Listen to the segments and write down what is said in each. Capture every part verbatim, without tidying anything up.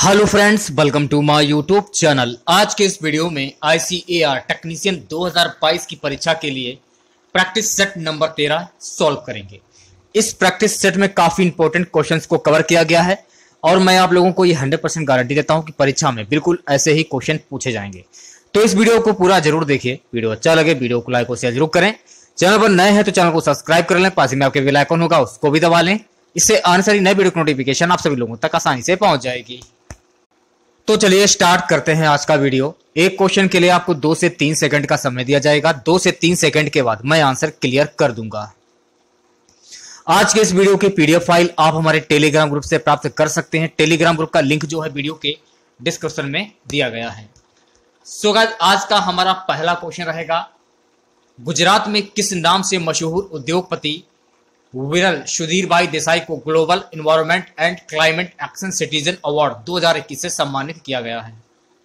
Hello friends, welcome to my YouTube channel. आज के इस वीडियो में आई सी ए आर टेक्नीशियन दो हज़ार बाईस की परीक्षा के लिए प्रैक्टिस सेट नंबर तेरह सॉल्व करेंगे। इस प्रैक्टिस सेट में काफी इंपॉर्टेंट क्वेश्चंस को कवर किया गया है और मैं आप लोगों को ये हंड्रेड परसेंट गारंटी देता हूं कि परीक्षा में बिल्कुल ऐसे ही क्वेश्चन पूछे जाएंगे। तो इस वीडियो को पूरा जरूर देखिए। वीडियो अच्छा लगे वीडियो को लाइक और शेयर जरूर करें। चैनल पर नए हैं तो चैनल को सब्सक्राइब कर लें, पास में आपके बेल आइकन होगा उसको भी दबा लें। इससे आने सारी नई वीडियो की नोटिफिकेशन आप सभी लोगों तक आसानी से पहुंच जाएगी। तो चलिए स्टार्ट करते हैं आज का वीडियो। एक क्वेश्चन के लिए आपको दो से तीन सेकंड का समय दिया जाएगा। दो से तीन सेकंड के बाद मैं आंसर क्लियर कर दूंगा। आज के इस वीडियो की पीडीएफ फाइल आप हमारे टेलीग्राम ग्रुप से प्राप्त कर सकते हैं। टेलीग्राम ग्रुप का लिंक जो है वीडियो के डिस्क्रिप्शन में दिया गया है। सो गाइस, आज का हमारा पहला क्वेश्चन रहेगा, गुजरात में किस नाम से मशहूर उद्योगपति विरल सुधीर भाई देसाई को global environment and climate action citizen award दो हज़ार इक्कीस से सम्मानित किया गया है?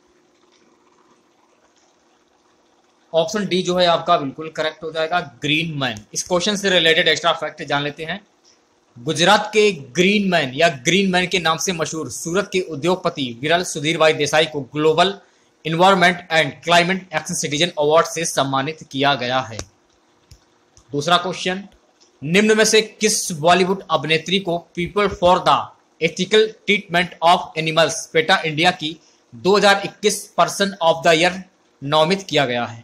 ऑप्शन डी जो है आपका बिल्कुल करेक्ट हो जाएगा, ग्रीन मैन। इस क्वेश्चन से रिलेटेड एक्स्ट्रा फैक्ट जान लेते हैं। गुजरात के ग्रीन मैन या ग्रीन मैन के नाम से मशहूर सूरत के उद्योगपति विरल सुधीर भाई देसाई को global environment and climate action citizen award से सम्मानित किया गया है। दूसरा क्वेश्चन, निम्न में से किस बॉलीवुड अभिनेत्री को People for the Ethical Treatment of Animals PETA India की दो हज़ार इक्कीस पर्सन ऑफ द ईयर नामित किया गया है?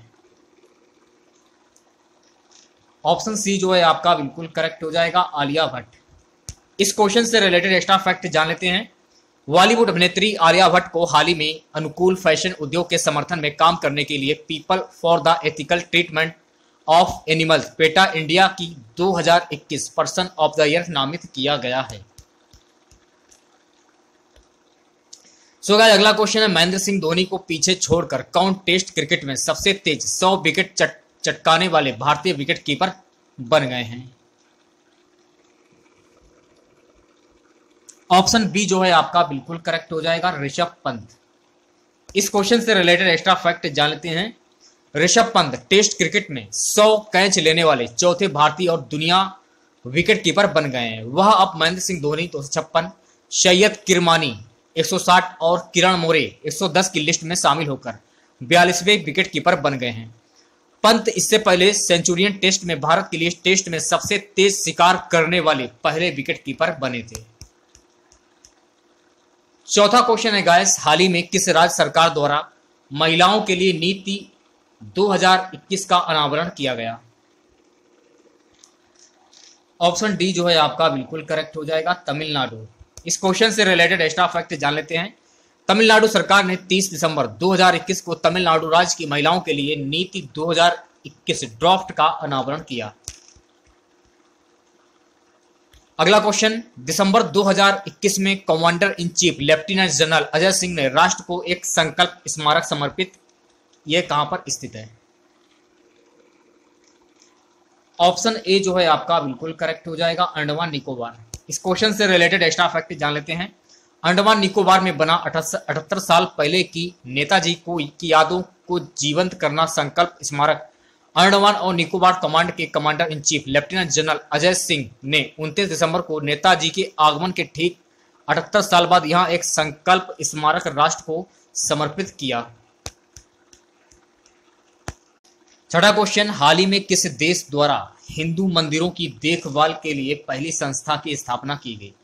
ऑप्शन सी जो है आपका बिल्कुल करेक्ट हो जाएगा, आलिया भट्ट। इस क्वेश्चन से रिलेटेड एक्स्ट्रा फैक्ट जान लेते हैं। बॉलीवुड अभिनेत्री आलिया भट्ट को हाल ही में अनुकूल फैशन उद्योग के समर्थन में काम करने के लिए People for the Ethical Treatment of Animals PETA India की दो हज़ार इक्कीस पर्सन ऑफ द ईयर नामित किया गया है। सो गाइस, अगला क्वेश्चन है, महेंद्र सिंह धोनी को पीछे छोड़कर कौन टेस्ट क्रिकेट में सबसे तेज सौ विकेट चट, चटकाने वाले भारतीय विकेट कीपर बन गए हैं? ऑप्शन बी जो है आपका बिल्कुल करेक्ट हो जाएगा, ऋषभ पंत। इस क्वेश्चन से रिलेटेड एक्स्ट्रा फैक्ट जान लेते हैं। ऋषभ पंत टेस्ट क्रिकेट में सौ कैच लेने वाले चौथे भारतीय और दुनिया विकेट कीपर बन गए हैं। वह अब महेंद्र सिंह धोनी दो सौ छप्पन, सैयद किरमानी एक सौ साठ और किरण मोरे एक सौ दस की लिस्ट में शामिल होकर बयालीसवें विकेट कीपर बन गए हैं। पंत इससे पहले सेंचुरियन टेस्ट में भारत के लिए टेस्ट में सबसे तेज शिकार करने वाले पहले विकेट कीपर बने थे। चौथा क्वेश्चन है गाइस, हाल ही में किस राज्य सरकार द्वारा महिलाओं के लिए नीति दो हज़ार इक्कीस का अनावरण किया गया? ऑप्शन डी जो है आपका बिल्कुल करेक्ट हो जाएगा, तमिलनाडु। इस क्वेश्चन से रिलेटेड एक्स्ट्रा फैक्ट जान लेते हैं। तमिलनाडु सरकार ने तीस दिसंबर दो हज़ार इक्कीस को तमिलनाडु राज्य की महिलाओं के लिए नीति दो हज़ार इक्कीस ड्राफ्ट का अनावरण किया। अगला क्वेश्चन, दिसंबर दो हज़ार इक्कीस में commander in chief lieutenant general Ajay Singh ने राष्ट्र को एक संकल्प स्मारक समर्पित, यह कहां पर स्थित है? ऑप्शन ए जो है आपका बिल्कुल करेक्ट हो जाएगा, अंडमान निकोबार। इस क्वेश्चन से रिलेटेड एक्स्ट्रा फैक्ट जान लेते हैं। अंडमान निकोबार में बना अठहत्तर साल पहले की नेताजी को की यादों को जीवंत करना संकल्प स्मारक अंडमान और निकोबार कमांड के commander in chief lieutenant general Ajay Singh ने उनतीस दिसंबर को नेताजी के आगमन के ठीक अठहत्तर साल बाद यहां एक संकल्प स्मारक राष्ट्र को समर्पित किया। छठा क्वेश्चन, हाल ही में किस देश द्वारा हिंदू मंदिरों की देखभाल के लिए पहली संस्था की स्थापना की गई?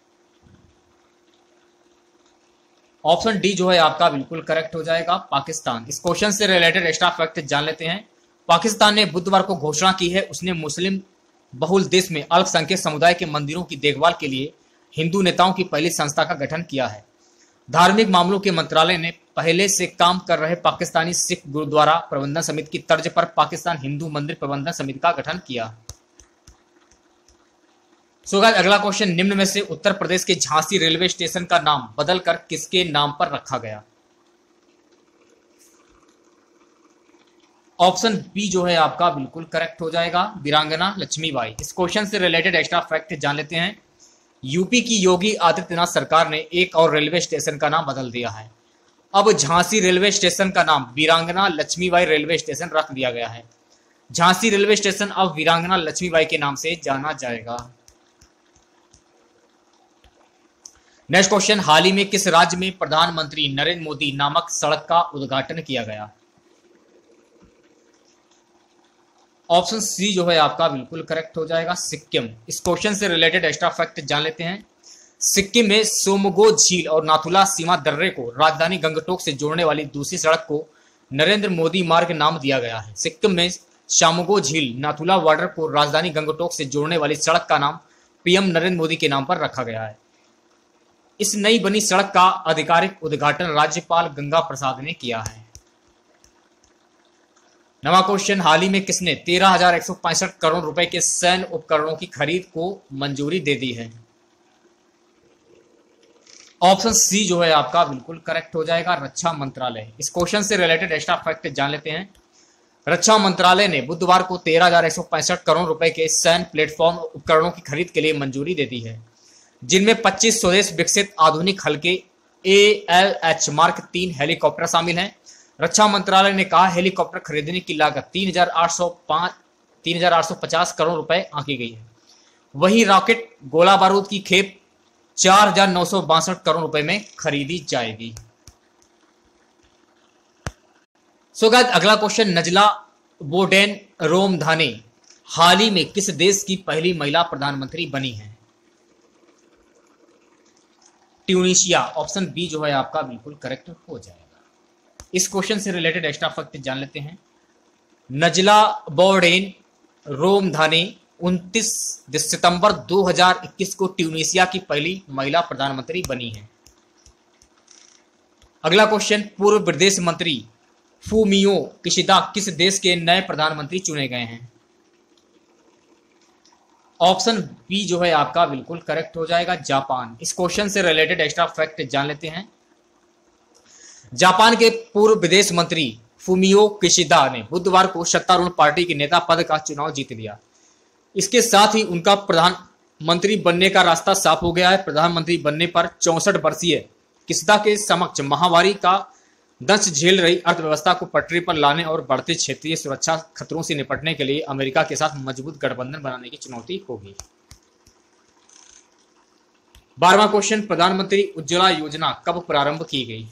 ऑप्शन डी जो है आपका बिल्कुल करेक्ट हो जाएगा, पाकिस्तान। इस क्वेश्चन से रिलेटेड एक्स्ट्रा फैक्ट जान लेते हैं। पाकिस्तान ने बुधवार को घोषणा की है उसने मुस्लिम बहुल देश में अल्पसंख्यक समुदाय के मंदिरों की देखभाल के लिए हिंदू नेताओं की पहली संस्था का गठन किया है। धार्मिक मामलों के मंत्रालय ने पहले से काम कर रहे पाकिस्तानी सिख गुरुद्वारा प्रबंधन समिति की तर्ज पर पाकिस्तान हिंदू मंदिर प्रबंधन समिति का गठन किया। सो गाइस, अगला क्वेश्चन, निम्न में से उत्तर प्रदेश के झांसी रेलवे स्टेशन का नाम बदलकर किसके नाम पर रखा गया? ऑप्शन बी जो है आपका बिल्कुल करेक्ट हो जाएगा, वीरांगना लक्ष्मीबाई। इस क्वेश्चन से रिलेटेड एक्स्ट्रा फैक्ट जान लेते हैं। यूपी की योगी आदित्यनाथ सरकार ने एक और रेलवे स्टेशन का नाम बदल दिया है। अब झांसी रेलवे स्टेशन का नाम वीरांगना लक्ष्मीबाई रेलवे स्टेशन रख दिया गया है। झांसी रेलवे स्टेशन अब वीरांगना लक्ष्मीबाई के नाम से जाना जाएगा। नेक्स्ट क्वेश्चन, हाल ही में किस राज्य में प्रधानमंत्री नरेंद्र मोदी नामक सड़क का उद्घाटन किया गया? ऑप्शन सी जो है आपका बिल्कुल करेक्ट हो जाएगा, सिक्किम। इस क्वेश्चन से रिलेटेड एक्स्ट्रा फैक्ट जान लेते हैं। सिक्किम में सोमगो झील और नाथुला सीमा दर्रे को राजधानी गंगटोक से जोड़ने वाली दूसरी सड़क को नरेंद्र मोदी मार्ग नाम दिया गया है। सिक्किम में सोमगो झील नाथुला बॉर्डर को राजधानी गंगटोक से जोड़ने वाली सड़क का नाम पीएम नरेंद्र मोदी के नाम पर रखा गया है। इस नई बनी सड़क का आधिकारिक उद्घाटन राज्यपाल गंगा प्रसाद ने किया है। नवा क्वेश्चन, हाल ही में किसने तेरह हजार एक सौ पैंसठ करोड़ रुपए के सैन्य उपकरणों की खरीद को मंजूरी दे दी है? ऑप्शन सी जो है आपका बिल्कुल करेक्ट हो जाएगा, रक्षा मंत्रालय। इस क्वेश्चन से रिलेटेड एक्स्ट्रा फैक्ट जान लेते हैं। रक्षा मंत्रालय ने बुधवार को तेरह हजार एक सौ पैंसठ करोड़ रुपए के सैन्य प्लेटफॉर्म उपकरणों की खरीद के लिए मंजूरी दे दी है, जिनमें पच्चीस स्वदेश विकसित आधुनिक हल्के ए एल एच मार्क तीन हेलीकॉप्टर शामिल हैं। रक्षा मंत्रालय ने कहा हेलीकॉप्टर खरीदने की लागत तीन हजार आठ सौ पांच तीन हजार आठ सौ पचास करोड़ रुपए आंकी गई है। वहीं रॉकेट गोला बारूद की खेप चार हजार नौ सौ बासठ करोड़ रुपए में खरीदी जाएगी। सो गाइस, अगला क्वेश्चन, नजला बोडेन रोमधाने हाल ही में किस देश की पहली महिला प्रधानमंत्री बनी है? ट्यूनीशिया। ऑप्शन बी जो है आपका बिल्कुल करेक्ट हो जाएगा। इस क्वेश्चन से रिलेटेड एक्स्ट्रा फैक्ट जान लेते हैं। नजला बोडेन रोमधाने उनतीस सितंबर दो हजार इक्कीस को ट्यूनीशिया की पहली महिला प्रधानमंत्री बनी है। अगला क्वेश्चन, पूर्व विदेश मंत्री फूमियो किशिदा किस देश के नए प्रधानमंत्री चुने गए हैं? ऑप्शन बी जो है आपका बिल्कुल करेक्ट हो जाएगा, जापान। इस क्वेश्चन से रिलेटेड एक्स्ट्रा फैक्ट जान लेते हैं। जापान के पूर्व विदेश मंत्री फूमियो किशिदा ने बुधवार को सत्तारूढ़ पार्टी के नेता पद का चुनाव जीत लिया। इसके साथ ही उनका प्रधानमंत्री बनने का रास्ता साफ हो गया है। प्रधानमंत्री बनने पर चौसठ वर्षीय किशिदा के समक्ष महामारी का दंश झेल रही अर्थव्यवस्था को पटरी पर लाने और बढ़ते क्षेत्रीय सुरक्षा खतरों से निपटने के लिए अमेरिका के साथ मजबूत गठबंधन बनाने की चुनौती होगी। बारहवां क्वेश्चन, प्रधानमंत्री उज्ज्वला योजना कब प्रारंभ की गई?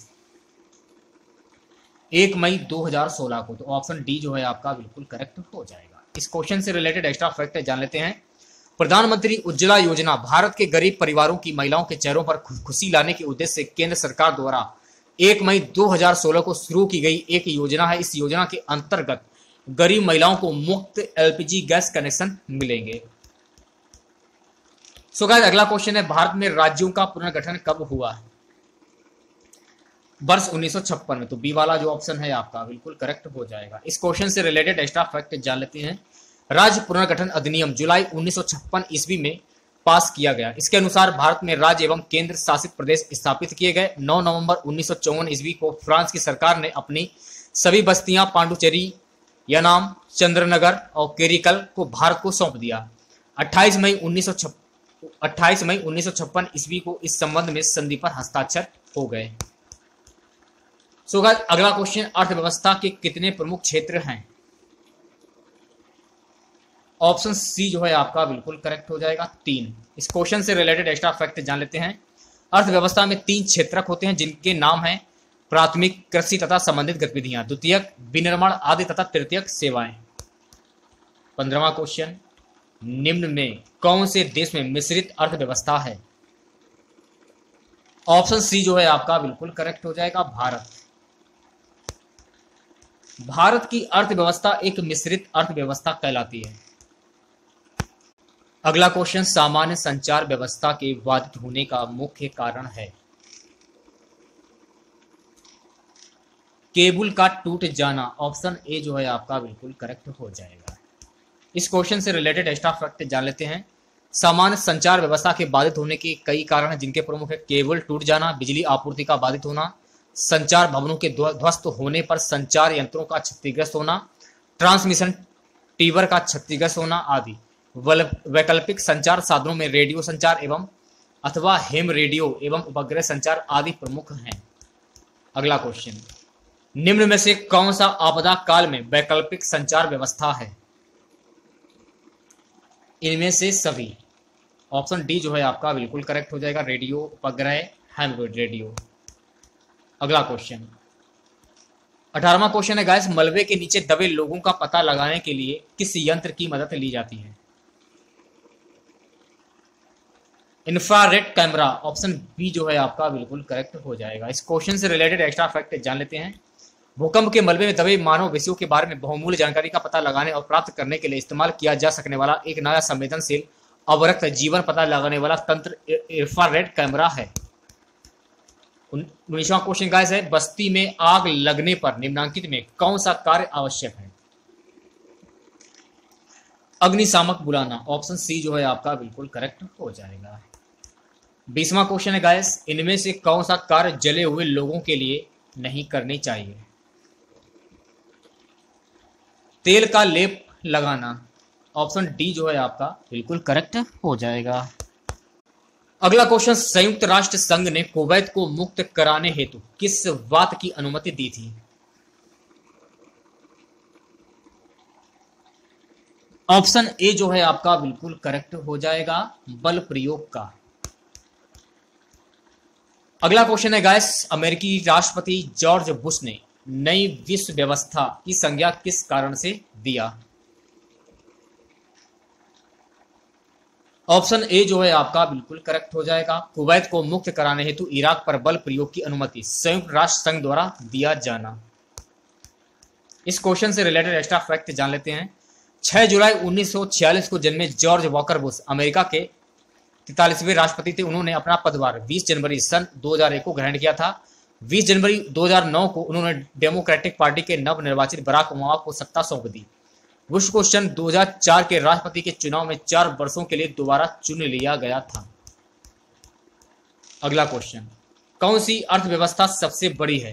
एक मई दो हजार सोलह को। तो ऑप्शन डी जो है आपका बिल्कुल करेक्ट हो जाएगा। इस क्वेश्चन से रिलेटेड एक्स्ट्रा फैक्ट जान लेते हैं। प्रधानमंत्री उज्ज्वला योजना भारत के गरीब परिवारों की महिलाओं के चेहरों पर खुशी लाने के उद्देश्य से केंद्र सरकार द्वारा एक मई दो हजार सोलह को शुरू की गई एक योजना है। इस योजना के अंतर्गत गरीब महिलाओं को मुफ्त एलपीजी गैस कनेक्शन मिलेंगे। सो गाइस, अगला क्वेश्चन है, भारत में राज्यों का पुनर्गठन कब हुआ? वर्ष उन्नीस सौ छप्पन में। तो बी वाला जो ऑप्शन है आपका बिल्कुल करेक्ट हो जाएगा। इस क्वेश्चन से रिलेटेड एक्स्ट्रा फैक्ट जान लेते हैं। राज्य पुनर्गठन अधिनियम जुलाई उन्नीस सौ छप्पन ईस्वी में पास किया गया। इसके अनुसार भारत में राज्य एवं केंद्र शासित प्रदेश स्थापित किए गए। नौ नवंबर उन्नीस सौ चौवन ईस्वी को फ्रांस की सरकार ने अपनी सभी बस्तियां पांडुचेरी, यनाम, चंद्रनगर और केरिकल को भारत को सौंप दिया। अट्ठाईस मई उन्नीस सौ छप्पन अट्ठाईस मई उन्नीस सौ छप्पन ईस्वी को इस संबंध में संधि पर हस्ताक्षर हो गए। सो गाइस, अगला क्वेश्चन, अर्थव्यवस्था के कितने प्रमुख क्षेत्र हैं? ऑप्शन सी जो है आपका बिल्कुल करेक्ट हो जाएगा, तीन। इस क्वेश्चन से रिलेटेड एक्स्ट्रा फैक्ट जान लेते हैं। अर्थव्यवस्था में तीन क्षेत्रक होते हैं, जिनके नाम हैं प्राथमिक कृषि तथा संबंधित गतिविधियां, द्वितीयक विनिर्माण आदि तथा तृतीयक सेवाएं। पंद्रहवां क्वेश्चन, निम्न में कौन से देश में मिश्रित अर्थव्यवस्था है? ऑप्शन सी जो है आपका बिल्कुल करेक्ट हो जाएगा, भारत। भारत की अर्थव्यवस्था एक मिश्रित अर्थव्यवस्था कहलाती है। अगला क्वेश्चन, सामान्य संचार व्यवस्था के बाधित होने का मुख्य कारण है? केबल का टूट जाना। ऑप्शन ए जो है आपका बिल्कुल करेक्ट हो जाएगा। इस क्वेश्चन से रिलेटेड एक्स्ट्रा फैक्ट जान लेते हैं। सामान्य संचार व्यवस्था के बाधित होने के कई कारण हैं, जिनके प्रमुख है केबल टूट जाना, बिजली आपूर्ति का बाधित होना, संचार भवनों के ध्वस्त होने पर संचार यंत्रों का क्षतिग्रस्त होना, ट्रांसमिशन टावर का क्षतिग्रस्त होना आदि। वैकल्पिक संचार साधनों में रेडियो संचार एवं अथवा हेम रेडियो एवं उपग्रह संचार आदि प्रमुख हैं। अगला क्वेश्चन, निम्न में से कौन सा आपदा काल में वैकल्पिक संचार व्यवस्था है? इनमें से सभी। ऑप्शन डी जो है आपका बिल्कुल करेक्ट हो जाएगा, रेडियो उपग्रह हेमरॉइड रेडियो। अगला क्वेश्चन अठारहवां क्वेश्चन है गाइस, मलबे के नीचे दबे लोगों का पता लगाने के लिए किस यंत्र की मदद ली जाती है? इंफ्रारेड कैमरा, ऑप्शन बी जो है आपका बिल्कुल करेक्ट हो जाएगा। इस क्वेश्चन से रिलेटेड एक्स्ट्रा फैक्ट जान लेते हैं। भूकंप के मलबे में दबे मानव विषयों के बारे में बहुमूल्य जानकारी का पता लगाने और प्राप्त करने के लिए इस्तेमाल किया जा सकने वाला एक नया संवेदनशील अवरक्त जीवन पता लगाने वाला तंत्र इंफ्रारेड कैमरा है। उन्नीसवां क्वेश्चन गाइस है, बस्ती में आग लगने पर निम्नलिखित में कौन सा कार्य आवश्यक है? अग्निशामक बुलाना, ऑप्शन सी जो है आपका बिल्कुल करेक्ट हो जाएगा। बीसवां क्वेश्चन है गाइस, इनमें से कौन सा कार्य जले हुए लोगों के लिए नहीं करनी चाहिए? तेल का लेप लगाना, ऑप्शन डी जो है आपका बिल्कुल करेक्ट हो जाएगा। अगला क्वेश्चन, संयुक्त राष्ट्र संघ ने कुवैत को मुक्त कराने हेतु किस बात की अनुमति दी थी? ऑप्शन ए जो है आपका बिल्कुल करेक्ट हो जाएगा, बल प्रयोग का। अगला क्वेश्चन है गाइस, अमेरिकी राष्ट्रपति जॉर्ज बुश ने नई विश्व व्यवस्था की संज्ञा किस कारण से दिया? ऑप्शन ए जो है आपका बिल्कुल करेक्ट हो जाएगा, कुवैत को मुक्त कराने हेतु इराक पर बल प्रयोग की अनुमति संयुक्त राष्ट्र संघ द्वारा दिया जाना। इस क्वेश्चन से रिलेटेड एक्स्ट्रा फैक्ट जान लेते हैं। छह जुलाई उन्नीस सौ छियालीस को जन्मे जॉर्ज वॉकर बुश अमेरिका के तैंतालीसवें राष्ट्रपति थे। उन्होंने अपना पदभार बीस जनवरी सन दो हज़ार एक को ग्रहण किया था। बीस जनवरी दो हज़ार नौ को उन्होंने डेमोक्रेटिक पार्टी के नवनिर्वाचित बराक ओबामा को सत्ता सौंप दी। बुश को सन दो हज़ार चार के राष्ट्रपति के चुनाव में चार वर्षों के लिए दोबारा चुन लिया गया था। अगला क्वेश्चन, कौन सी अर्थव्यवस्था सबसे बड़ी है?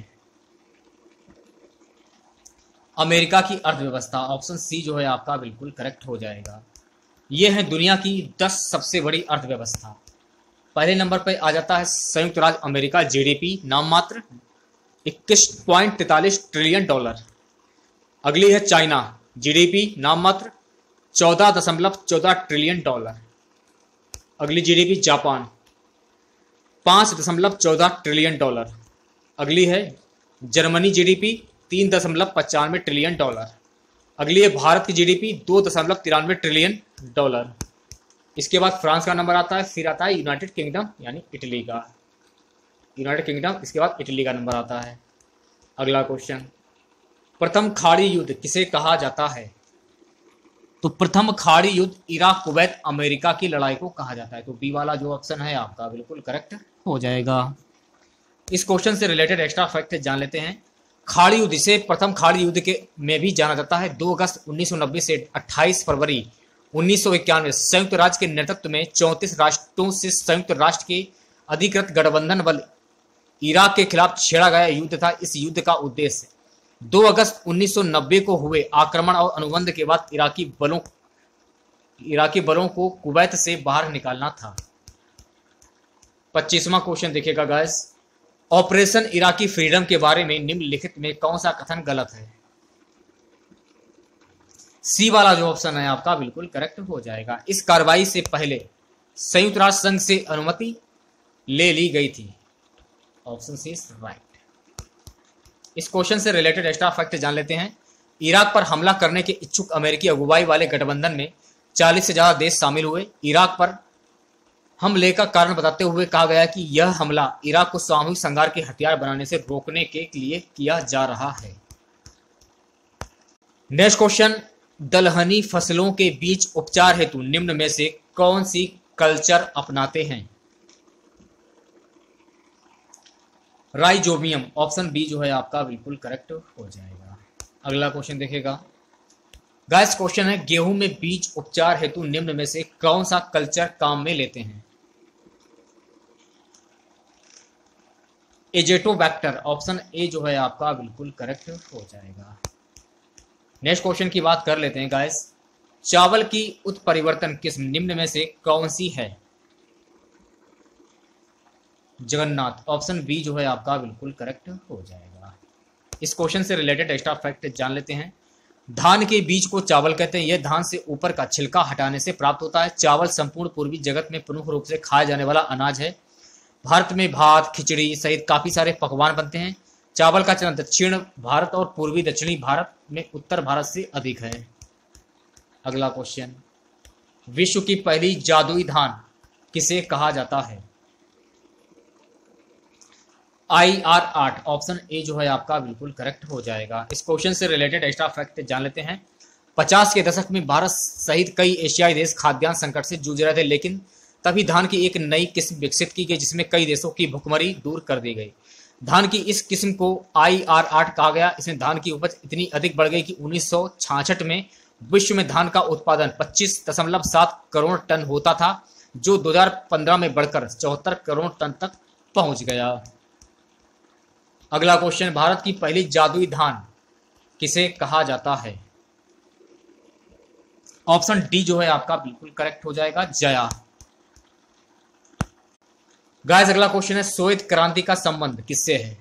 अमेरिका की अर्थव्यवस्था, ऑप्शन सी जो है आपका बिल्कुल करेक्ट हो जाएगा। ये है दुनिया की दस सबसे बड़ी अर्थव्यवस्था। पहले नंबर पर आ जाता है संयुक्त राज्य अमेरिका, जीडीपी नाम मात्र इक्कीस पॉइंट तैतालीस ट्रिलियन डॉलर। अगली है चाइना, जीडीपी नाम मात्र चौदह दशमलव चौदह ट्रिलियन डॉलर। अगली जीडीपी जापान पांच दशमलव चौदह ट्रिलियन डॉलर। अगली है जर्मनी, जीडीपी तीन दशमलव पचानवे ट्रिलियन डॉलर। अगली है भारत की जीडीपी दो दशमलव तिरानवे ट्रिलियन डॉलर। इसके बाद फ्रांस का नंबर आता है, फिर आता है यूनाइटेड किंगडम यानी इटली का, यूनाइटेड किंगडम, इसके बाद इटली का नंबर आता है। अगला क्वेश्चन, प्रथम खाड़ी युद्ध किसे कहा जाता है? तो प्रथम खाड़ी युद्ध इराक कुवैत अमेरिका की लड़ाई को कहा जाता है। तो बी वाला जो ऑप्शन है आपका बिल्कुल करेक्ट हो जाएगा। इस क्वेश्चन से रिलेटेड एक्स्ट्रा फैक्ट जान लेते हैं। खाड़ी युद्ध, इसे प्रथम खाड़ी युद्ध के में भी जाना जाता है, दो अगस्त उन्नीस सौ नब्बे से अट्ठाईस फरवरी उन्नीस सौ इक्यानवे संयुक्त राज्य के नेतृत्व में चौंतीस राष्ट्रों से संयुक्त राष्ट्र के अधिकृत गठबंधन बल इराक के खिलाफ छेड़ा गया युद्ध था। इस युद्ध का उद्देश्य दो अगस्त उन्नीस सौ नब्बे को हुए आक्रमण और अनुबंध के बाद इराकी बलों इराकी बलों को कुवैत से बाहर निकालना था। पच्चीसवां क्वेश्चन देखिएगा गाइस, ऑपरेशन इराकी फ्रीडम के बारे में निम्नलिखित में कौन सा कथन गलत है? सी वाला जो ऑप्शन है आपका बिल्कुल करेक्ट हो जाएगा। इस कार्रवाई से पहले संयुक्त राष्ट्र संघ से अनुमति ले ली गई थी। Option C is right. इस क्वेश्चन से रिलेटेड एक्स्ट्रा फैक्ट जान लेते हैं। इराक पर हमला करने के इच्छुक अमेरिकी अगुवाई वाले गठबंधन में चालीस से ज्यादा देश शामिल हुए। इराक पर हमले का कारण बताते हुए कहा गया कि यह हमला इराक को सामूहिक संहार के हथियार बनाने से रोकने के लिए किया जा रहा है। नेक्स्ट क्वेश्चन, दलहनी फसलों के बीच उपचार हेतु निम्न में से कौन सी कल्चर अपनाते हैं? राइजोबियम, ऑप्शन बी जो है आपका बिल्कुल करेक्ट हो जाएगा। अगला क्वेश्चन देखेगा गाइस, क्वेश्चन है गेहूं में बीज उपचार हेतु निम्न में से कौन सा कल्चर काम में लेते हैं? एजेटोबैक्टर, ऑप्शन ए जो है आपका बिल्कुल करेक्ट हो जाएगा। नेक्स्ट क्वेश्चन की बात कर लेते हैं गाइस, चावल की उत्परिवर्तन किस्म निम्न में से कौन सी है? जगन्नाथ, ऑप्शन बी जो है आपका बिल्कुल करेक्ट हो जाएगा। इस क्वेश्चन से रिलेटेड एक्स्ट्रा फैक्ट जान लेते हैं। धान के बीज को चावल कहते हैं। यह धान से ऊपर का छिलका हटाने से प्राप्त होता है। चावल संपूर्ण पूर्वी जगत में प्रमुख रूप से खाया जाने वाला अनाज है। भारत में भात, खिचड़ी सहित काफी सारे पकवान बनते हैं। चावल का चलन दक्षिण भारत और पूर्वी दक्षिणी भारत में उत्तर भारत से अधिक है। अगला क्वेश्चन, विश्व की पहली जादुई धान किसे कहा जाता है? आई आर आठ, ऑप्शन ए जो है आपका बिल्कुल करेक्ट हो जाएगा। इस क्वेश्चन से रिलेटेड एक्स्ट्रा फैक्ट जान लेते हैं। पचास के दशक में भारत सहित कई एशियाई देश खाद्यान्न संकट से जूझ रहे थे, लेकिन तभी धान की एक नई किस्म विकसित की गई जिसमें कई देशों की भुखमरी दूर कर दी गई। धान की इस किस्म को आई आर आठ कहा गया। इसमें धान की उपज इतनी अधिक बढ़ गई कि उन्नीस सौ छियासठ में विश्व में धान का उत्पादन पच्चीस दशमलव सात करोड़ टन होता था, जो दो हज़ार पंद्रह में बढ़कर चौहत्तर करोड़ टन तक पहुंच गया। अगला क्वेश्चन, भारत की पहली जादुई धान किसे कहा जाता है? ऑप्शन डी जो है आपका बिल्कुल करेक्ट हो जाएगा, जया। गाइस अगला क्वेश्चन है, श्वेत क्रांति का संबंध किससे है?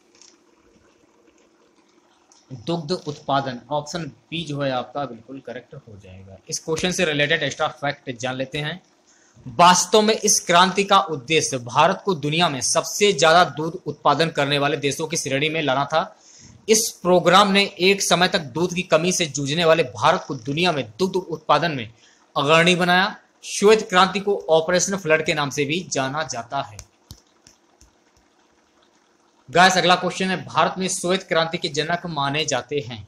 दुग्ध उत्पादन, ऑप्शन बी जो है आपका बिल्कुल करेक्ट हो जाएगा। इस क्वेश्चन से रिलेटेड एक्स्ट्रा फैक्ट जान लेते हैं। वास्तव में इस क्रांति का उद्देश्य भारत को दुनिया में सबसे ज्यादा दूध उत्पादन करने वाले देशों की श्रेणी में लाना था। इस प्रोग्राम ने एक समय तक दूध की कमी से जूझने वाले भारत को दुनिया में दुग्ध उत्पादन में अग्रणी बनाया। श्वेत क्रांति को ऑपरेशन फ्लड के नाम से भी जाना जाता है। गाइस अगला क्वेश्चन है, भारत में श्वेत क्रांति के जनक माने जाते हैं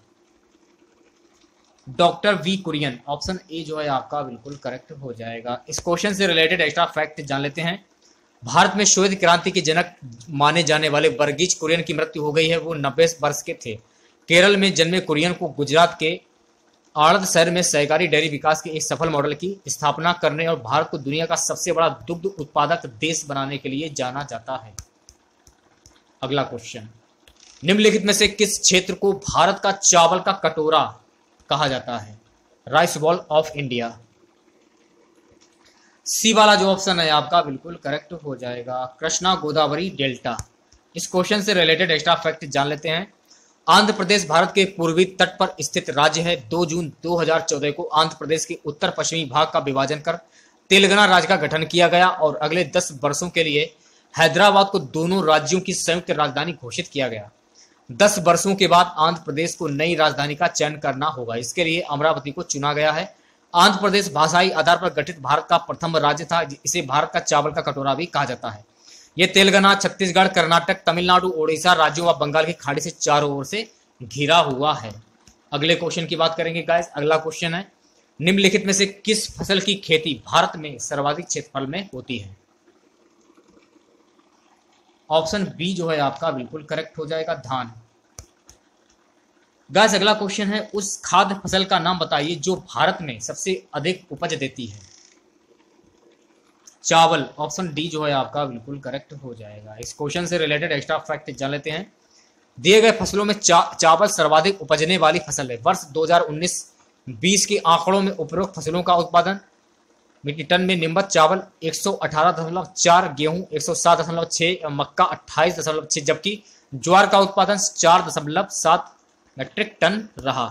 doctor V Kurien, option A जो है आपका बिल्कुल करेक्ट हो जाएगा। इस क्वेश्चन से रिलेटेड एक्स्ट्रा फैक्ट जान लेते हैं। भारत में श्वेत क्रांति के जनक माने जाने वाले वर्गीज कुरियन की मृत्यु हो गई है। वो नब्बे वर्ष के थे। केरल में जन्मे कुरियन को गुजरात के आड़द शहर में सहकारी डेयरी विकास के एक सफल मॉडल की स्थापना करने और भारत को दुनिया का सबसे बड़ा दुग्ध उत्पादक देश बनाने के लिए जाना जाता है। अगला क्वेश्चन, निम्नलिखित में से किस क्षेत्र को भारत का चावल का कटोरा कहा जाता है? Rice bowl of India. C वाला जो ऑप्शन है आपका बिल्कुल करेक्ट हो जाएगा, कृष्णा गोदावरी डेल्टा। इस क्वेश्चन से रिलेटेड एक्स्ट्रा फैक्ट जान लेते हैं। आंध्र प्रदेश भारत के पूर्वी तट पर स्थित राज्य है। दो जून दो हज़ार चौदह को आंध्र प्रदेश के उत्तर पश्चिमी भाग का विभाजन कर तेलंगाना राज्य का गठन किया गया और अगले दस वर्षों के लिए हैदराबाद को दोनों राज्यों की संयुक्त राजधानी घोषित किया गया। दस वर्षों के बाद आंध्र प्रदेश को नई राजधानी का चयन करना होगा। इसके लिए अमरावती को चुना गया है। आंध्र प्रदेश भाषाई आधार पर गठित भारत का प्रथम राज्य था। इसे भारत का चावल का कटोरा भी कहा जाता है। यह तेलंगाना, छत्तीसगढ़, कर्नाटक, तमिलनाडु, ओडिशा राज्यों व बंगाल की खाड़ी से चारों ओर से घिरा हुआ है। अगले क्वेश्चन की बात करेंगे गाइस। अगला क्वेश्चन है, निम्नलिखित में से किस फसल की खेती भारत में सर्वाधिक क्षेत्रफल में होती है? ऑप्शन बी जो है आपका बिल्कुल करेक्ट हो जाएगा, धान। गाइस अगला क्वेश्चन है, उस खाद्य फसल का नाम बताइए जो भारत में सबसे अधिक उपज देती है? चावल, ऑप्शन डी जो है आपका बिल्कुल करेक्ट हो जाएगा। इस क्वेश्चन से रिलेटेड एक्स्ट्रा फैक्ट जान लेते हैं। दिए गए फसलों में चा, चावल सर्वाधिक उपजने वाली फसल है। वर्ष दो हज़ार उन्नीस बीस के आंकड़ों में उपरोक्त फसलों का उत्पादन मीट्रिक टन में नीमत चावल एक सौ अठारह दशमलव चार, गेहूं एक सौ सात दशमलव छह, मक्का अट्ठाईस दशमलव छह, जबकि ज्वार का उत्पादन चार दशमलव सात मीट्रिक टन रहा।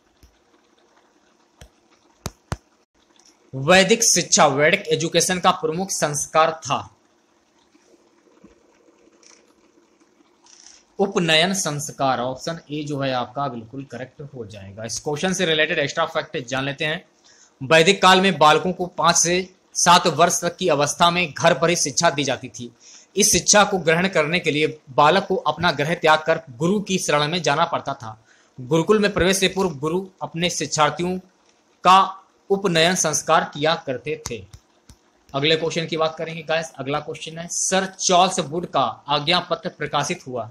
वैदिक शिक्षा, वैदिक एजुकेशन का प्रमुख संस्कार था उपनयन संस्कार। ऑप्शन ए जो है आपका बिल्कुल करेक्ट हो जाएगा। इस क्वेश्चन से रिलेटेड एक्स्ट्रा फैक्ट जान लेते हैं। वैदिक काल में बालकों को पांच से सात वर्ष तक की अवस्था में घर पर ही शिक्षा दी जाती थी। इस शिक्षा को ग्रहण करने के लिए बालक को अपना गृह त्याग कर गुरु की शरण में जाना पड़ता था। गुरुकुल में प्रवेश से पूर्व गुरु अपने शिक्षार्थियों का उपनयन संस्कार किया करते थे। अगले क्वेश्चन की बात करेंगे गाइस। अगला क्वेश्चन है, सर चार्ल्स वुड का आज्ञा पत्र प्रकाशित हुआ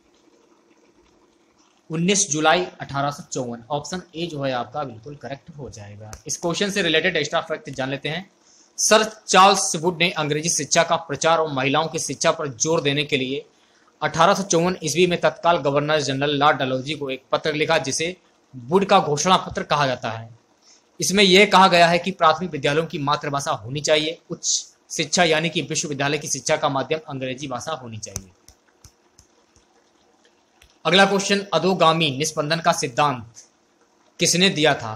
उन्नीस जुलाई अठारह सौ चौवन। ऑप्शन ए जो है आपका बिल्कुल करेक्ट हो जाएगा। इस क्वेश्चन से रिलेटेड एक्स्ट्रा फैक्ट जान लेते हैं। सर चार्ल्स वुड ने अंग्रेजी शिक्षा का प्रचार और महिलाओं की शिक्षा पर जोर देने के लिए अठारह सौ चौवन ईस्वी में तत्काल गवर्नर जनरल लॉर्ड डलहौजी को एक पत्र लिखा, जिसे वुड का घोषणा पत्र कहा जाता है। इसमें यह कहा गया है कि प्राथमिक विद्यालयों की मातृभाषा होनी चाहिए। उच्च शिक्षा यानी कि विश्वविद्यालय की शिक्षा का माध्यम अंग्रेजी भाषा होनी चाहिए। अगला क्वेश्चन, अधोगामी निस्पंदन का सिद्धांत किसने दिया था?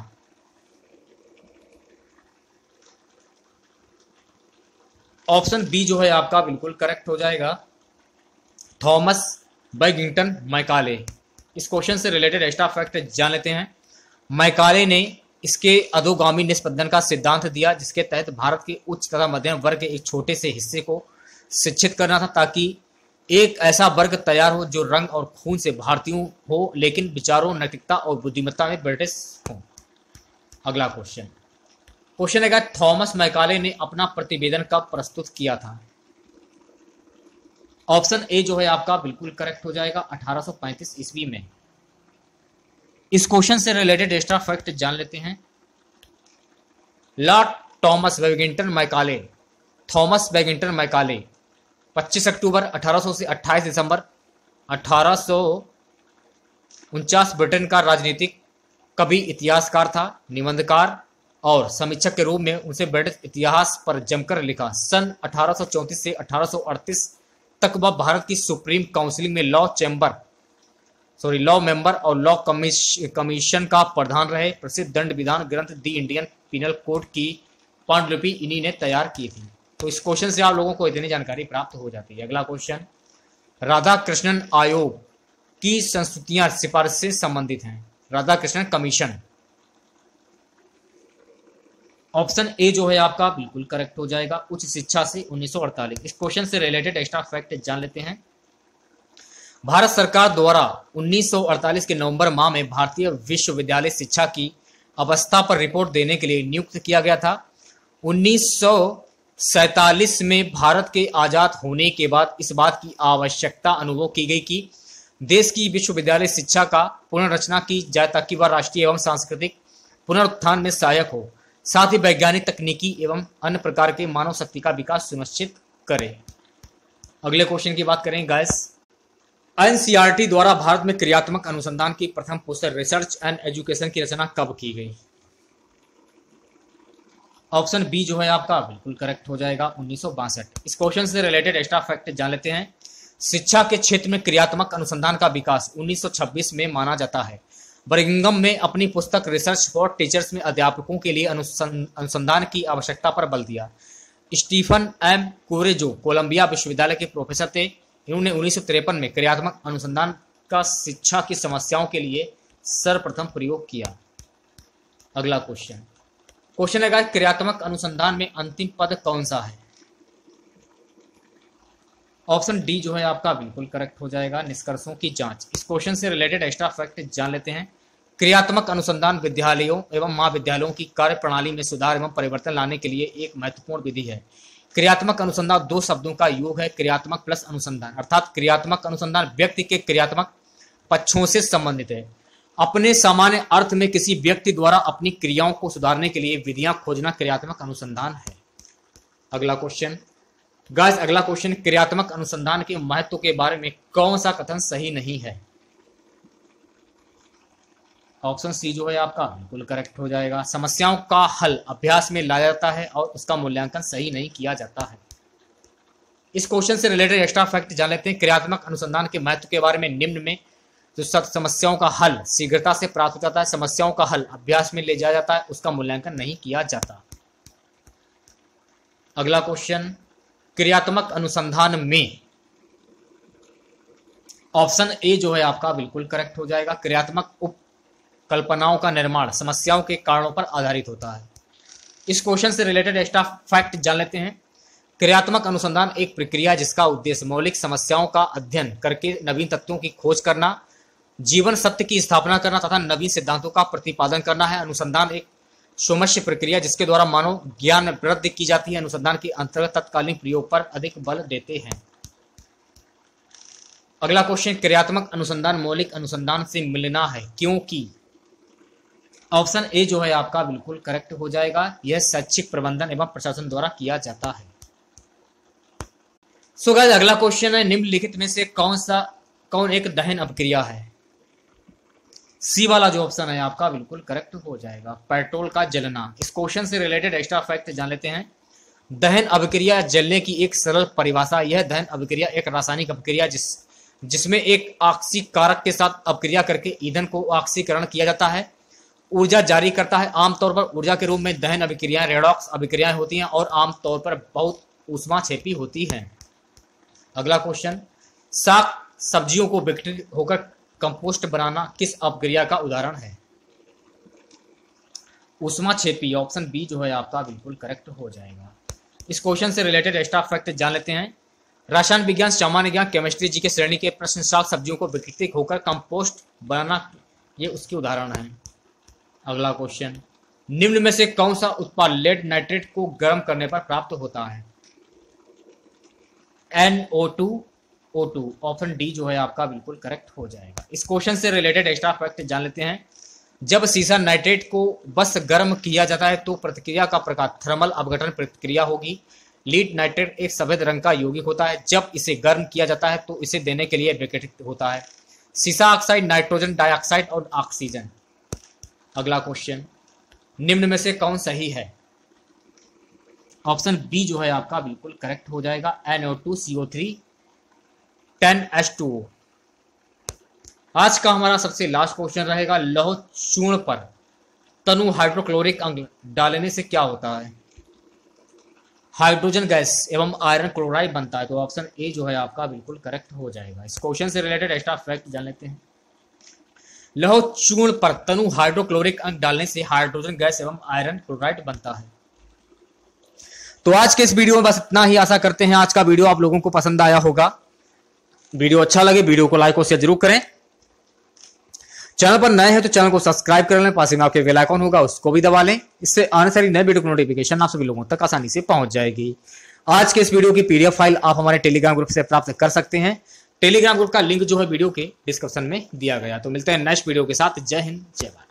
ऑप्शन बी जो है आपका बिल्कुल करेक्ट हो जाएगा, थॉमस बैगिंगटन मैकाले। इस क्वेश्चन से रिलेटेड एक्स्ट्रा फैक्ट जान लेते हैं। मैकाले ने इसके अधोगामी निष्पंदन का सिद्धांत दिया, जिसके तहत भारत के उच्च तथा मध्यम वर्ग के एक छोटे से हिस्से को शिक्षित करना था, ताकि एक ऐसा वर्ग तैयार हो जो रंग और खून से भारतीय हो, लेकिन विचारों, नैतिकता और बुद्धिमत्ता में ब्रिटिश हो। अगला क्वेश्चन क्वेश्चन है, थॉमस मैकाले ने अपना प्रतिवेदन कब प्रस्तुत किया था? ऑप्शन ए जो है आपका बिल्कुल करेक्ट हो जाएगा, अठारह सौ पैंतीस ईस्वी में। इस क्वेश्चन से रिलेटेड एक्स्ट्रा फैक्ट जान लेते हैं। Lord Thomas Babington Macaulay, Thomas Babington Macaulay पच्चीस अक्टूबर अठारह सौ से अट्ठाईस दिसंबर अठारह सौ उनचास ब्रिटेन का राजनीतिक कवि, इतिहासकार था, निबंधकार और समीक्षक के रूप में उनसे ब्रिटिश इतिहास पर जमकर लिखा। सन अठारह सौ चौंतीस से अठारह सौ अड़तीस तक वह भारत की सुप्रीम काउंसिल में law chamber sorry law member और लॉ कमीशन का प्रधान रहे। प्रसिद्ध दंड विधान ग्रंथ दी इंडियन पिनल कोड की पांडुलिपि इन्हीं ने तैयार की थी। तो इस क्वेश्चन से आप लोगों को इतनी जानकारी प्राप्त हो जाती है। अगला क्वेश्चन, राधा कृष्णन आयोग की संस्तुतियां सिफारिश से संबंधित हैं। Radhakrishnan commission, option A जो है आपका बिल्कुल करेक्ट हो जाएगा, उच्च शिक्षा से उन्नीस सौ अड़तालीस। इस क्वेश्चन से रिलेटेड एक्स्ट्रा फैक्ट जान लेते हैं। भारत सरकार द्वारा उन्नीस सौ अड़तालीस के नवंबर माह में भारतीय विश्वविद्यालय शिक्षा की अवस्था पर रिपोर्ट देने के लिए नियुक्त किया गया था। उन्नीस सौ सैतालीस में भारत के आजाद होने के बाद इस बात की आवश्यकता अनुभव की गई कि देश की विश्वविद्यालय शिक्षा का पुनर्रचना की जाए, ताकि वह राष्ट्रीय एवं सांस्कृतिक पुनरुत्थान में सहायक हो, साथ ही वैज्ञानिक, तकनीकी एवं अन्य प्रकार के मानव शक्ति का विकास सुनिश्चित करे। अगले क्वेश्चन की बात करें गाइस, एनसीईआरटी द्वारा भारत में क्रियात्मक अनुसंधान की प्रथम पुस्तक रिसर्च एंड एजुकेशन की रचना कब की गई? ऑप्शन बी जो है आपका बिल्कुल करेक्ट हो जाएगा, उन्नीस सौ बासठ। इस क्वेश्चन से रिलेटेड एक्स्ट्रा फैक्ट जान लेते हैं। शिक्षा के क्षेत्र में क्रियात्मक अनुसंधान का विकास उन्नीस सौ छब्बीस में माना जाता है। बर्मिंघम में अपनी पुस्तक रिसर्च फॉर टीचर्स में अध्यापकों के लिए अनुसंधान की आवश्यकता पर बल दिया। स्टीफन एम कोरेजो कोलंबिया विश्वविद्यालय के प्रोफेसर थे। इन्होंने उन्नीस सौ तिरपन में क्रियात्मक अनुसंधान का शिक्षा की समस्याओं के लिए सर्वप्रथम प्रयोग किया। अगला क्वेश्चन क्वेश्चन है क्रियात्मक अनुसंधान में अंतिम पद कौन सा है? ऑप्शन डी जो है आपका बिल्कुल करेक्ट हो जाएगा, निष्कर्षों की जांच। इस क्वेश्चन से रिलेटेड एक्स्ट्रा फैक्ट जान लेते हैं। क्रियात्मक अनुसंधान विद्यालयों एवं महाविद्यालयों की कार्य प्रणाली में सुधार एवं परिवर्तन लाने के लिए एक महत्वपूर्ण विधि है। क्रियात्मक अनुसंधान दो शब्दों का योग है, क्रियात्मक प्लस अनुसंधान, अर्थात क्रियात्मक अनुसंधान व्यक्ति के क्रियात्मक पक्षों से संबंधित है। अपने सामान्य अर्थ में किसी व्यक्ति द्वारा अपनी क्रियाओं को सुधारने के लिए विधियां खोजना क्रियात्मक अनुसंधान है। अगला क्वेश्चन गाइस अगला क्वेश्चन, क्रियात्मक अनुसंधान के महत्व के बारे में कौन सा कथन सही नहीं है? ऑप्शन सी जो है आपका बिल्कुल करेक्ट हो जाएगा, समस्याओं का हल अभ्यास में लाया जाता है और उसका मूल्यांकन सही नहीं किया जाता है। इस क्वेश्चन से रिलेटेड एक्स्ट्रा फैक्ट जान लेते हैं। क्रियात्मक अनुसंधान के महत्व के बारे में निम्न में जो समस्याओं का हल शीघ्रता से प्राप्त हो जाता है, समस्याओं का हल अभ्यास में ले जाया जाता है, उसका मूल्यांकन नहीं किया जाता। अगला क्वेश्चन, क्रियात्मक अनुसंधान में ऑप्शन ए जो है आपका बिल्कुल करेक्ट हो जाएगा, क्रियात्मक उपकल्पनाओं का निर्माण समस्याओं के कारणों पर आधारित होता है। इस क्वेश्चन से रिलेटेड एक्स्ट्रा फैक्ट जान लेते हैं। क्रियात्मक अनुसंधान एक प्रक्रिया जिसका उद्देश्य मौलिक समस्याओं का अध्ययन करके नवीन तत्वों की खोज करना, जीवन सत्य की स्थापना करना तथा नवीन सिद्धांतों का प्रतिपादन करना है। अनुसंधान एक सोमस्य प्रक्रिया जिसके द्वारा मानव ज्ञान वृद्धि की जाती है। अनुसंधान के अंतर्गत तत्कालीन प्रयोग पर अधिक बल देते हैं। अगला क्वेश्चन, क्रियात्मक अनुसंधान मौलिक अनुसंधान से मिलना है क्योंकि ऑप्शन ए जो है आपका बिल्कुल करेक्ट हो जाएगा, यह शैक्षिक प्रबंधन एवं प्रशासन द्वारा किया जाता है। सो गाइस अगला क्वेश्चन है, निम्नलिखित में से कौन सा कौन एक दहन अपक्रिया है? सी वाला जो ऑप्शन है आपका बिल्कुल करेक्ट हो जाएगा, पेट्रोल का जलना। इस क्वेश्चन से रिलेटेड एक्स्ट्रा फैक्ट जान लेते हैं। दहन अभिक्रिया जलने की एक सरल परिभाषा, यह दहन अभिक्रिया एक रासायनिक अभिक्रिया जिस जिसमें एक ऑक्सीकारक के साथ अभिक्रिया करके ईंधन को ऑक्सीकरण किया जाता है। ऊर्जा जारी करता है। आमतौर पर ऊर्जा के रूप में दहन अभिक्रियाएं, रेडॉक्स अभिक्रियाएं होती हैं और आमतौर पर बहुत ऊष्माक्षेपी होती हैं। अगला क्वेश्चन, साग सब्जियों को विघटित होकर कंपोस्ट बनाना किस अपक्रिया का उदाहरण है? ऊष्माक्षेपी, ऑप्शन बी जो है आपका बिल्कुल करेक्ट हो जाएगा। इस क्वेश्चन से रिलेटेड एक्स्ट्रा फैक्ट जान लेते हैं। रसायन विज्ञान, सामान्य ज्ञान, केमिस्ट्री जी के श्रेणी के प्रश्न साग सब्जियों को विघटित होकर कंपोस्ट बनाना ये उसके उदाहरण है। अगला क्वेश्चन, निम्न में से कौन सा उत्पाद लेड नाइट्रेट को गर्म करने पर प्राप्त होता है? N O two O two, option D जो है आपका बिल्कुल करेक्ट हो जाएगा। इस क्वेश्चन से रिलेटेड एक्स्ट्रा फैक्ट जान लेते हैं। जब सीसा नाइट्रेट को बस गर्म किया जाता है तो प्रतिक्रिया का प्रकार थर्मल अपघटन प्रतिक्रिया होगी। लीड नाइट्रेट एक सफेद रंग का यौगिक होता है। जब इसे गर्म किया जाता है तो इसे देने के लिए विघटित होता है। सीसा ऑक्साइड, नाइट्रोजन डाइऑक्साइड और ऑक्सीजन। अगला क्वेश्चन, निम्न में से कौन सही है? ऑप्शन बी जो है आपका बिल्कुल करेक्ट हो जाएगा। N O two C O three ten H two O. आज का हमारा सबसे लास्ट क्वेश्चन रहेगा, लौह चूर्ण पर तनु हाइड्रोक्लोरिक अम्ल डालने से क्या होता है? हाइड्रोजन गैस एवं आयरन क्लोराइड बनता है। तो ऑप्शन ए जो है आपका बिल्कुल करेक्ट हो जाएगा। इस क्वेश्चन से रिलेटेड एक्स्ट्रा फैक्ट जान लेते हैं। लौह चूर्ण पर तनु हाइड्रोक्लोरिक अम्ल डालने से हाइड्रोजन गैस एवं आयरन क्लोराइड बनता है। तो आज के इस वीडियो में बस इतना ही। आशा करते हैं आज का वीडियो आप लोगों को पसंद आया होगा। वीडियो अच्छा लगे वीडियो को लाइक और शेयर जरूर करें। चैनल पर नए हैं तो चैनल को सब्सक्राइब कर लें। पास में आपके बेल आइकन होगा उसको भी दबा लें। इससे आने सारी नए वीडियो की नोटिफिकेशन आप सभी लोगों तक आसानी से पहुंच जाएगी। आज के इस वीडियो की पीडीएफ फाइल आप हमारे टेलीग्राम ग्रुप से प्राप्त कर सकते हैं। टेलीग्राम ग्रुप का लिंक जो है वीडियो के डिस्क्रिप्शन में दिया गया। तो मिलते हैं नेक्स्ट वीडियो के साथ। जय हिंद, जय भारत।